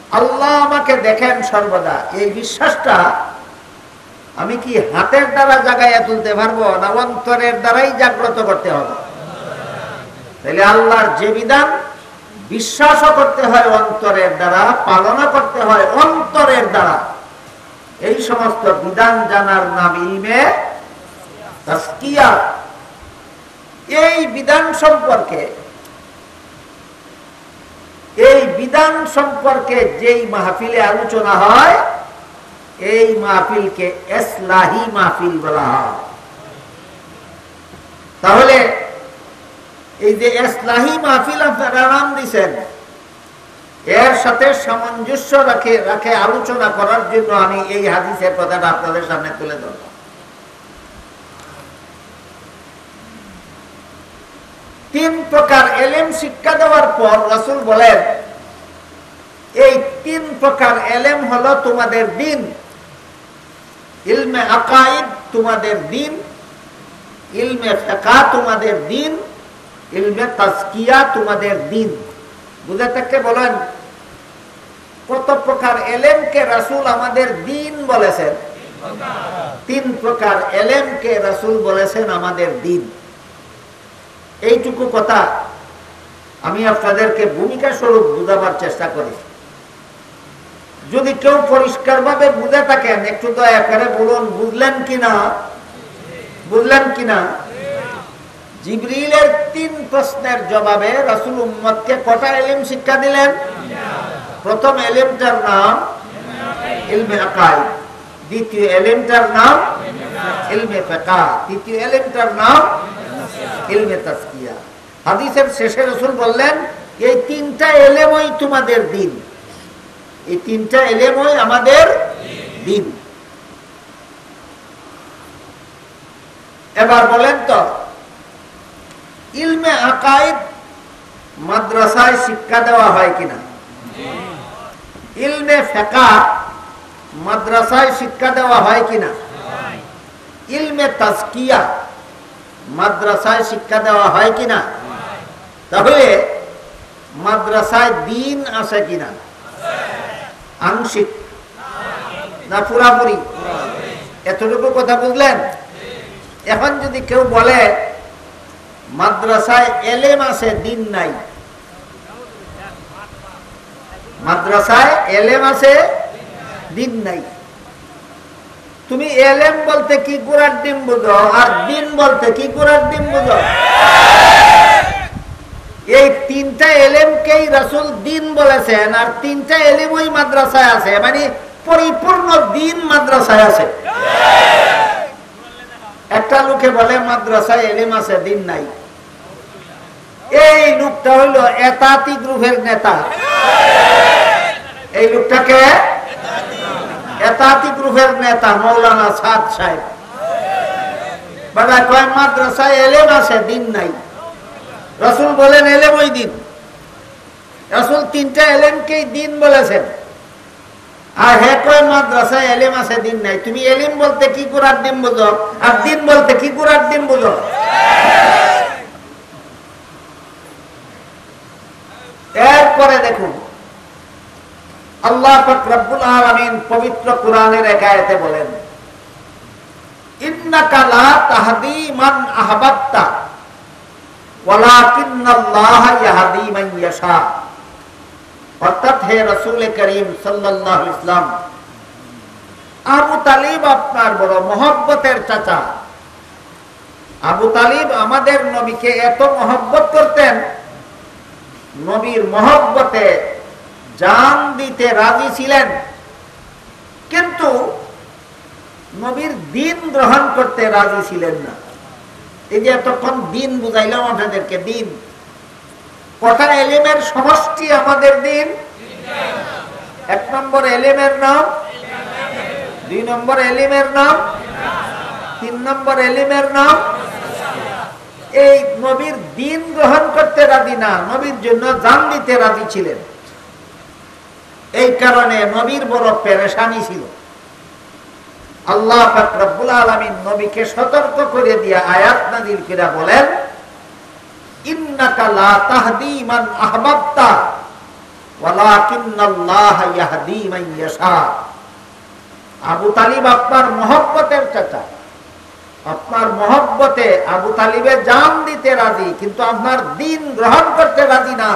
আল্লাহ আমাকে দেখেন সর্বদা, এই বিশ্বাসটা আমি কি হাতের দ্বারা জাগাইয়া তুলতে পারবো না অন্তরের দ্বারাই জাগ্রত করতে হবে? তাহলে আল্লাহর যে বিধান বিশ্বাসও করতে হয় অন্তরের দ্বারা, পালনও করতে হয় অন্তরের দ্বারা। এই সমস্ত বিধান জানার নাম ইলমে তাসকিয়া। এই বিধান সম্পর্কে যেই মাহফিলে আলোচনা হয়, এই মাহফিলকে ইসলাহি মাহফিল বলা হয়। তাহলে এই যে ইসলাহি মাহফিল আপনারা নাম দিয়েছেন, এর সাথে সামঞ্জস্য রাখে আলোচনা করার জন্য আমি এই হাদিসের কথাটা আপনাদের সামনে তুলে ধরব। তিন প্রকার এলেম শিক্ষা দেওয়ার পর রাসূল বলেন, এই তিন প্রকার এলেম হলো তোমাদের দ্বীন। ইলমে আকাইদ তোমাদের দ্বীন, ইলমে ফিকহ তোমাদের দ্বীন, ইলমে তাজকিয়া তোমাদের দ্বীন। বুঝে থাকতে বলেন কত প্রকার এলেমকে রাসূল আমাদের দ্বীন বলেছেন? তিন প্রকার এলেমকে রাসূল বলেছেন আমাদের দ্বীন। এইটুকু কথা আমি আপনাদেরকে ভূমিকা স্বরূপ বুঝাবার চেষ্টা করি। যদি কেউ পরিষ্কার ভাবে বুঝে থাকেন একটু দয়া করে বলুন, বুঝলেন কিনা? বুঝলেন কিনা? জিবরিলের তিন প্রশ্নের জবাবে রাসূল উম্মতকে কটা ইলম শিক্ষা দিলেন? প্রথম ইলমটার নাম ইলমে আকাইদ, দ্বিতীয় ইলমটার নাম ইলমে ফিকহ, তৃতীয় ইলমটার নাম ইলমে তাজকিয়া। হাদিসের শেষে রাসূল বললেন, এই তিনটা ইলমই তোমাদের দ্বীন, এই তিনটা ইলমই আমাদের দ্বীন। এবার বলেন তো, ইলমে আকাইদ মাদ্রাসায় শিক্ষা দেওয়া হয় কিনা? ইলমে ফিকহ মাদ্রাসায় শিক্ষা দেওয়া হয় কিনা? ইলমে তাজকিয়া মাদ্রাসায় শিক্ষা দেওয়া হয় কিনা? তাহলে মাদ্রাসায় দ্বীন আছে কিনা? আংশিক না পুরাপুরি? এতটুকু কথা বুঝলেন? এখন যদি কেউ বলে মাদ্রাসায় এলেম আছে দ্বীন নাই, মাদ্রাসায় এলেম আছে দ্বীন নাই, তুমি এলেম বলতে কি কুরআন ডিম বুঝো আর দ্বীন বলতে কি কুরআন ডিম বুঝো? এই তিনটা এলেমকেই রাসূল দ্বীন বলেছেন, আর তিনটা এলেমই মাদ্রাসায় আছে, মানে পরিপূর্ণ দ্বীন মাদ্রাসায় আছে। একটা লোকে বলে মাদ্রাসায় এলেম আছে দ্বীন নাই, এই লোকটা হলো এতাতি গ্রুপের নেতা। এই লোকটাকে এতাতি গ্রুপের নেতা মাওলানা সাদ সাহেব বাবা কয় মাদ্রাসায় এলেম আছে দ্বীন নাই। রাসূল বলেন এলেমই দ্বীন। রাসূল তিনটা এলেমকেই দ্বীন বলেছেন, আর হে কয় মাদ্রাসায় এলেম আছে দ্বীন নাই। তুমি এলেম বলতে কি কুরআন দ্বীন বুঝো আর দ্বীন বলতে কি কুরআন দ্বীন বুঝো? এরপরে দেখুন, আল্লাহ পাক রব্বুল আলামিন পবিত্র কুরআনের এক আয়াতে বলেন, ইন্নাকা লা তাহদি মান আহবাবতা ওয়ালাকিন্নাল্লাহা ইয়াহদি মান ইয়াশা। অর্থাৎ হে রাসূল করিম সাল্লাল্লাহু আলাইহি ওয়াসাল্লাম, আবু তালিব আপনার বড় মহব্বতের চাচা। আবু তালিব আমাদের নবীকে এত মহব্বত করতেন, নবীর মহব্বতে জান দিতে রাজি ছিলেন, কিন্তু নবীর দ্বীন গ্রহণ করতে রাজি ছিলেন না। এই যে এতক্ষণ দ্বীন বুঝাইলাম আপনাদেরকে, দ্বীন কটা এলিমের সমষ্টি আমাদের দ্বীন? এক নম্বর এলিমের নাম, দুই নম্বর এলিমের নাম, তিন নম্বর এলিমের নাম। এই নবীর দ্বীন গ্রহণ করতে রাজি না, নবীর জন্য জান দিতে রাজি ছিলেন। এই কারণে নবীর বড় পেরেশানি ছিল। আল্লাহ পাক রব্বুল আলামিন নবীকে সতর্ক করে দিয়ে আয়াত নাযিল করে বলেন, ইন্নাকা লা তাহদি মান আহবাবতা ওয়ালাকিন্নাল্লাহা ইয়াহদি মান ইয়াশা। আবু তালিব আপনার মহব্বতের চাচা, আপনার মহব্বতে আবু তালিবে জান দিতে রাজি, কিন্তু আপনার দ্বীন গ্রহণ করতে রাজি না।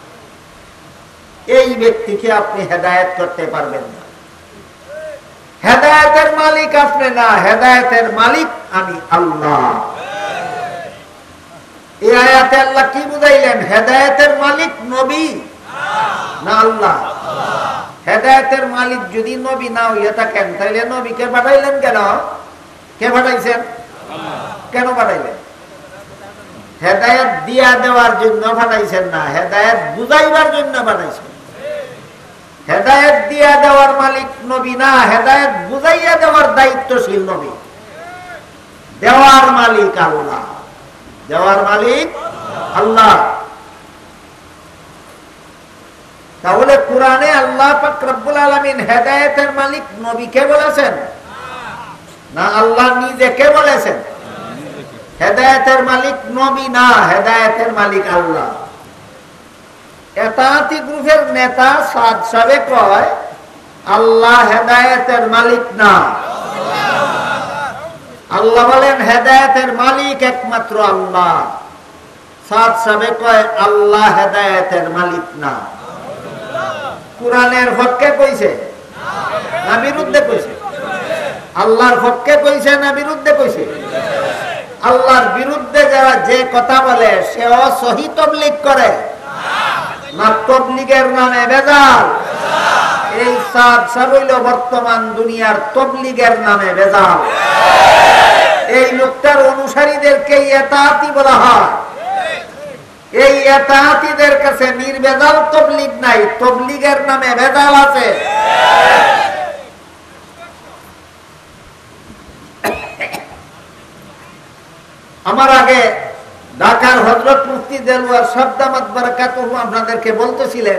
এই ব্যক্তিকে আপনি হেদায়েত করতে পারবেন না। হেদায়েতের মালিক আপনি না, হেদায়েতের মালিক আমি আল্লাহ। এই আয়াতে আল্লাহ কি বুঝাইলেন? হেদায়েতের মালিক নবী না আল্লাহ? হেদায়েতের মালিক যদি নবী না হইয়া থাকেন, তাহলে নবীকে পাঠাইলেন কেন? কে পাঠাইছেন? কেন পাঠাইলেন? হেদায়েত দিয়া দেওয়ার জন্য পাঠাইছেন না, হেদায়েত বুঝাইবার জন্য পাঠাইছেন। হেদায়েত দিয়া দেওয়ার মালিক নবী না, হেদায়েত বুঝাইয়া দেওয়ার দায়িত্বশীল নবী। দেওয়ার মালিক আল্লাহ, দেওয়ার মালিক আল্লাহ। তাহলে কোরআনে আল্লাহ পাক রব্বুল আলামিন হেদায়েতের মালিক নবীকে বলেছেন না আল্লাহ নিজেকে বলেছেন? হেদায়েতের মালিক নবী না, হেদায়েতের মালিক আল্লাহ। এতাতি গ্রুপের নেতা সাদ সাহেব কয় আল্লাহ হেদায়েতের মালিক না। আল্লাহ বলেন হেদায়েতের মালিক একমাত্র আল্লাহ। সাদ সাহেব কয় আল্লাহ হেদায়েতের মালিক না। কোরআনের পক্ষে কইছে না বিরুদ্ধে কইছে? আল্লাহর পক্ষে কইছে না বিরুদ্ধে কইছে? আল্লাহর বিরুদ্ধে যারা যে কথা বলে সেও সহি তবলিগ করে না তবলিগের নামে ভেজাল? এই সাদ সাবইল বর্তমান দুনিয়ার তবলিগের নামে ভেজাল। এই লোকটার অনুসারীদেরকে ইতাআতি বলা হয়। এই ইতাআতিদের কাছে নির্ভেজাল তবলিগ নাই, তবলিগের নামে ভেজাল আছে। আমার আগে ঢাকার হযরত মুফতি দেলওয়ার সাদ্দামাত বারাকাতুহু আপনাদেরকে বলতেছিলেন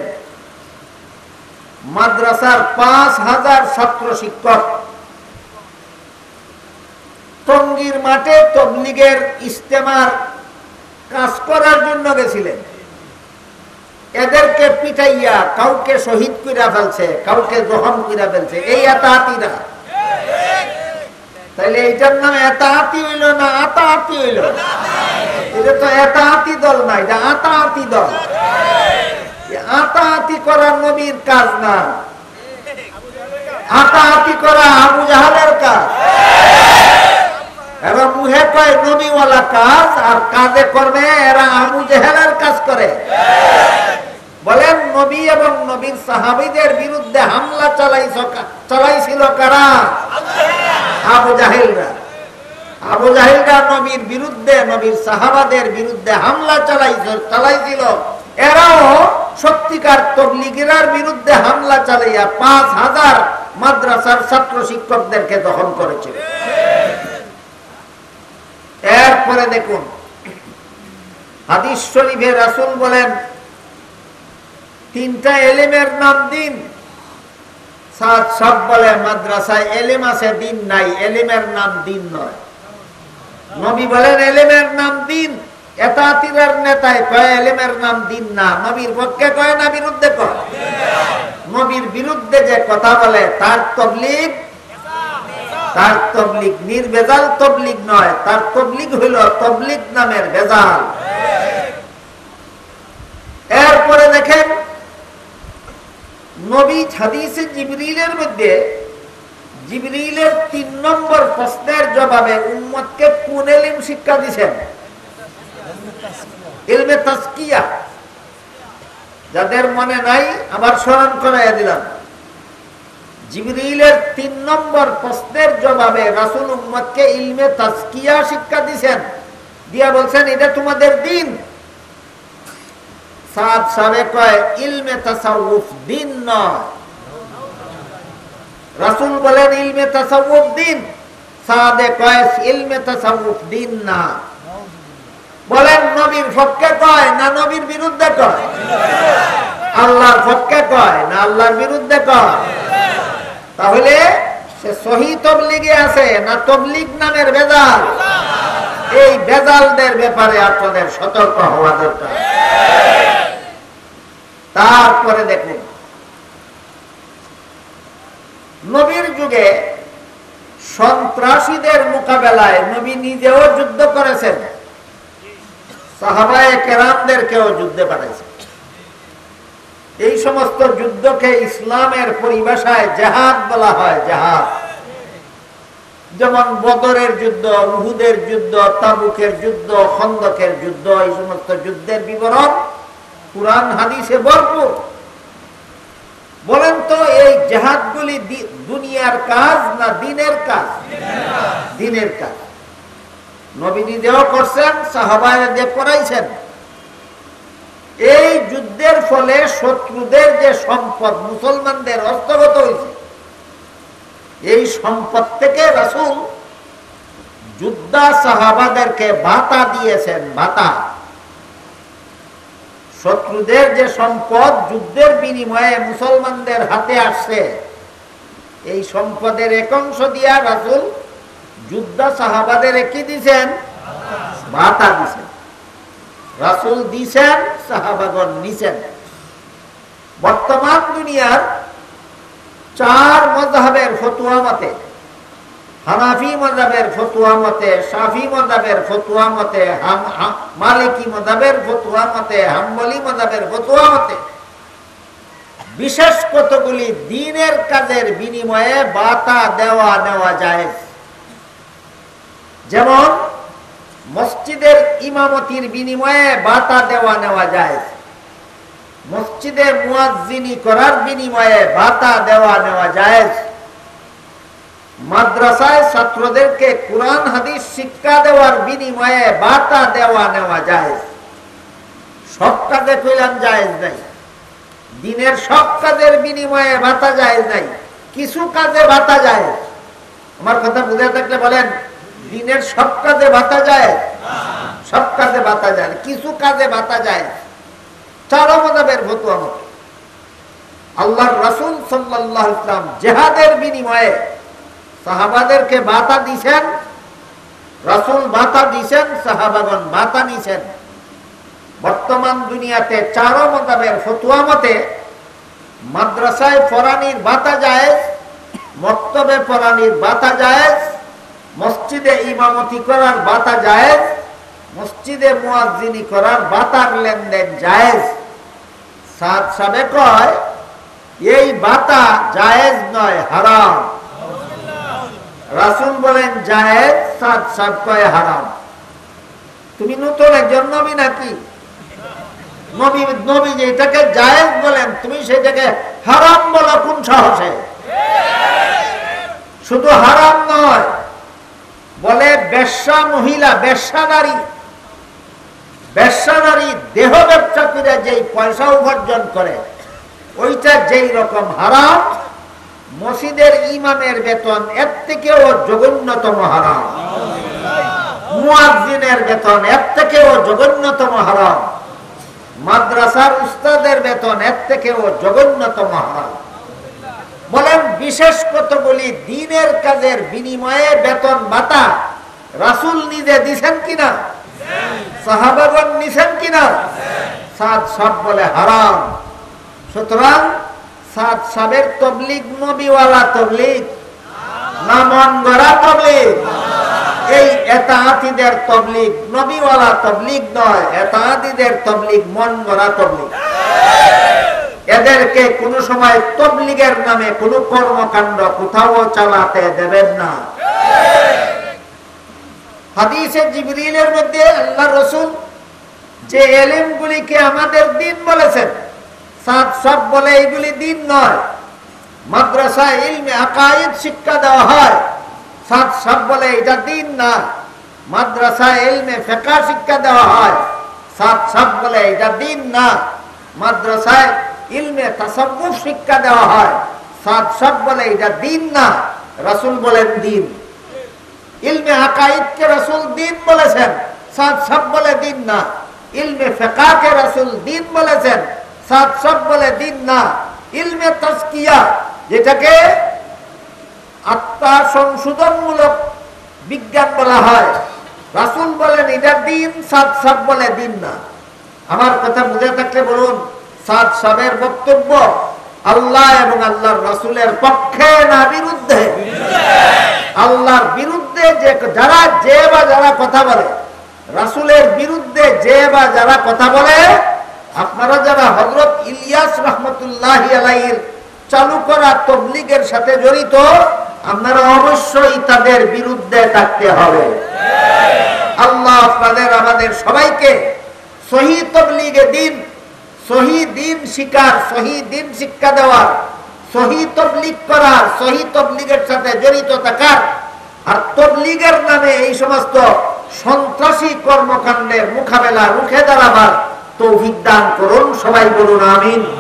মাদ্রাসার 5000 ছাত্র শিক্ষক টঙ্গীর মাঠে তবলিগের ইজতেমার কাজ করার জন্য গেছিলেন। এদেরকে পিটাইয়া কাউকে শহীদ কইরা ফেলছে, কাউকে জখম কইরা ফেলছে এই ইতাআতিরা। তাইলে এইটার নাম ইতাআতি হইল না আতাআতি হইল? এটা তো ইতাআতি দল না, এটা আতাআতি দল। আতাআতি করা নবীর কাজ না, আতাআতি করা আবু জাহালের কাজ। এরা মুহে কয় নবীওয়ালা কাজ, আর কাজে করবে এরা আবু জাহেলের কাজ করে। বলেন নবী এবং নবীর সাহাবীদের বিরুদ্ধে হামলা চালাইছিল কারা? আবু জাহেলরা। আবু জাহেলরা নবীর বিরুদ্ধে, নবীর সাহাবাদের বিরুদ্ধে হামলা চালাইছিল। এরাও সত্যিকার তবলিগীদের বিরুদ্ধে হামলা চালাইয়া 5000 মাদ্রাসার ছাত্র শিক্ষকদেরকে দখল করেছিল। এরপরে দেখুন হাদিস শরীফে রাসূল বলেন 3টা এলেমের নাম দিন। সব বলে মাদ্রাসায় এলেম আছে, দিন নাই। এলেমের নাম দিন নয়। নবী বলেন এলেমের নাম দিন। ইতাআতির নেতায় কয় এলেমের নাম দিন না। নবীর পক্ষে কয় না বিরুদ্ধে কয়? নবীর বিরুদ্ধে যে কথা বলে তার তবলিগ, তার তবলিগ নির্ভেজাল তবলিগ নয়, তার তবলিগ হইল তবলিগ নামের ভেজাল। এরপরে দেখেন নবী হাদিসে জিবরিলের মধ্যে জিবরিলের 3 নম্বর প্রশ্নের জবাবে উম্মতকে কোন ইলম শিক্ষা দিয়েছেন? ইলমে তাজকিয়া। যাদের মনে নাই আবার স্মরণ করাইয়া দিলাম। জিবরিলের 3 নম্বর প্রশ্নের জবাবে রাসূল উম্মতকে ইলমে তাজকিয়া শিক্ষা দিয়েছেন, দিয়া বলছেন এটা তোমাদের দিন। সাদ সাহেব কয় ইলমে তাসাউফ দিন নয়। রাসূল বলেন ইলমে তাসাউফ দিন, সাদে কয় ইলমে তাসাউফ দিন না। বলেন নবীর পক্ষে কয় না নবীর বিরুদ্ধে কয়? আল্লাহর পক্ষে কয় না আল্লাহর বিরুদ্ধে কয়? তাহলে সে সহি তবলিগে আছে না তবলিগ নামের ভেজাল? এই ভেজালদের ব্যাপারে আপনাদের সতর্ক হওয়া দরকার। তারপরে দেখুন নবীর যুগে সন্ত্রাসীদের মোকাবেলায় নবী নিজেও যুদ্ধ করেছেন, সাহাবায়ে কেরামদেরকেও যুদ্ধে পাঠাইছেন। এই সমস্ত যুদ্ধকে ইসলামের পরিভাষায় জিহাদ বলা হয়। জিহাদ যেমন বদরের যুদ্ধ, উহুদের যুদ্ধ, তাবুকের যুদ্ধ, খন্দকের যুদ্ধ, এই সমস্ত যুদ্ধের বিবরণ কুরআন হাদিসে ভরপুর। বলেন তো এই জিহাদগুলি দুনিয়ার কাজ না দিনের কাজ? দিনের কাজ। নবী নিজেও করছেন, সাহাবায়ে করাইছেন। এই যুদ্ধের ফলে শত্রুদের যে সম্পদ মুসলমানদের হস্তগত হয়েছে, এই সম্পদ থেকে রাসূল যোদ্ধা সাহাবাদেরকে ভাতা দিয়েছেন। ভাতা, শত্রুদের যে সম্পদ যুদ্ধের বিনিময়ে মুসলমানদের হাতে আসছে, এই সম্পদের এক অংশ দিয়া রাসূল যোদ্ধা সাহাবাদের কি দিয়েছেন? ভাতা দিয়েছেন। রাসূল দিয়েছেন, সাহাবাগণ নিছেন। বর্তমান দুনিয়ার 4 মাযহাবের ফতোয়া মতে, হানাফি মাযহাবের ফতোয়া মতে, শাফি মাযহাবের ফতোয়া মতে, মালিকি মাযহাবের ফতোয়া মতে, হাম্বলি মাযহাবের ফতোয়া মতে বিশেষ কতগুলি দ্বীনের কাজের বিনিময়ে ভাতা দেওয়া নেওয়া যায়। যেমন মসজিদের ইমামতির বিনিময়ে ভাতা দেওয়া নেওয়া যায়, মসজিদে মুয়াজ্জিনি করার বিনিময়ে ভাতা দেওয়া নেওয়া যায়, মাদ্রাসায় ছাত্রদেরকে কুরআন হাদিস শিক্ষা দেওয়ার বিনিময়ে ভাতা দেওয়া নেওয়া যায়। সব কাজে কইলাম জায়েজ নাই, দিনের সব কাজের বিনিময়ে ভাতা জায়েজ নাই, কিছু কাজে ভাতা যায়। আমার কথা বুঝে থাকলে বলেন, দিনের সব কাজে ভাতা যায়? সব কাজে ভাতা যায়, কিছু কাজে ভাতা যায়। 4 মাযহাবের ফতোয়া মতে আল্লাহর রাসূল সাল্লাল্লাহু আলাইহি ওয়াসাল্লাম জিহাদের বিনিময়ে সাহাবাদেরকে ভাতা দিয়েছেন। রাসূল ভাতা দিয়েছেন, সাহাবাগণ ভাতা নিছেন। বর্তমান দুনিয়াতে 4 মাযহাবের ফতোয়া মতে মাদ্রাসায় পড়ানির ভাতা জায়েজ, মক্তবে পড়ানির ভাতা জায়েজ, মসজিদে ইমামতি করার ভাতা জায়েজ, মসজিদে মুয়াজ্জিনি করার ভাতার লেনদেন জায়েজ। সাদ সাহেব কয় এই ভাতা জায়েজ নয়, হারাম। রাসূল বলেন জায়েজ, সাদ সাহেব কয় হারাম। তুমি নতুন একজন নবী নাকি? নবী যেটাকে জায়েজ বলেন তুমি সেটাকে হারাম বলো কোন সাহসে? শুধু হারাম নয়, বলে বেশ্যা মহিলা, বেশ্যা নারী দেহ ব্যবসা করে যেই পয়সা উপার্জন করে ওইটা যেই রকম হারাম, মসজিদের ইমামের বেতন এর থেকেও জঘন্যতম হারাম, মুয়াজ্জিনের বেতন এর থেকেও জঘন্যতম হারাম, মাদ্রাসার উস্তাদের বেতন এর থেকেও জঘন্যতম হারাম। বলেন বিশেষ কতগুলি দ্বীনের কাজের বিনিময়ে বেতন ভাতা রাসূল নিজে দিছেন কিনা? সাহাবাগণ নিছেন কিনা? সাদ সাহেব বলে হারাম। সুতরাং সাদ সাহেবের তবলিগ নবীওয়ালা তবলিগ না মন গড়া তবলিগ? এই এতাআতীদের তবলিগ নবীওয়ালা তবলিগ নয়, এতাআতীদের তবলিগ মন গড়া তবলিগ। এদেরকে কোন সময় তবলিগের নামে কোন কর্মকাণ্ড কোথাও চালাতে দেবেন না। হাদিসে জিবরিলের মধ্যে আল্লাহর রাসূল যে ইলমগুলিকে আমাদের দ্বীন বলেছেন, সাদ সাহেব বলে এগুলি দ্বীন নয়। মাদ্রাসায় ইলমে আকায়েদ শিক্ষা দেওয়া হয়, সাদ সাহেব বলে এটা দ্বীন না। মাদ্রাসায় ইলমে ফিকহ শিক্ষা দেওয়া হয়, সাদ সাহেব বলে এটা দ্বীন না। মাদ্রাসায় ইলমে তাসাব্বুফ শিক্ষা দেওয়া হয়, সাদ সাহেব বলে এটা দ্বীন না। রাসূল বলেন দ্বীন। ইলমে আকায়েদকে রাসূল দ্বীন বলেছেন, সাদ সাহেব বলে দ্বীন না। ইলমে ফিকহকে রাসূল দ্বীন বলেছেন, সাদ সাহেব বলে দ্বীন না। ইলমে তাজকিয়া যেটাকে আত্মা সংশোধনমূলক বিজ্ঞান বলা হয়, রাসূল বলেন এটা দ্বীন, সাদ সাহেব বলে দ্বীন না। আমার কথা বুঝে থাকলে বলুন, সাদ সাহেবের বক্তব্য আল্লাহ এবং আল্লাহর রাসূলের পক্ষে না বিরুদ্ধে? আল্লাহর বিরুদ্ধে যারা কথা বলে, রাসূলের বিরুদ্ধে যারা কথা বলে, আপনারা যারা হযরত ইলিয়াস রাহমাতুল্লাহি আলাইহির চালু করা তাবলীগের সাথে জড়িত, আপনারা অবশ্যই তাদের বিরুদ্ধে থাকতে হবে। আল্লাহ আপনাদের আমাদের সবাইকে সহি তাবলীগে দ্বীন, সহি দ্বীন শিকার, সহি দ্বীন শিক্ষা দেওয়ার, সহি তাবলীগ করার, সহি তাবলীগের সাথে জড়িত থাকার, আর তাবলীগের নামে এই সমস্ত সন্ত্রাসী কর্মকাণ্ডের মোকাবেলা রুখে দাঁড়াবার তৌফিক দান করুন। সবাই বলুন আমিন।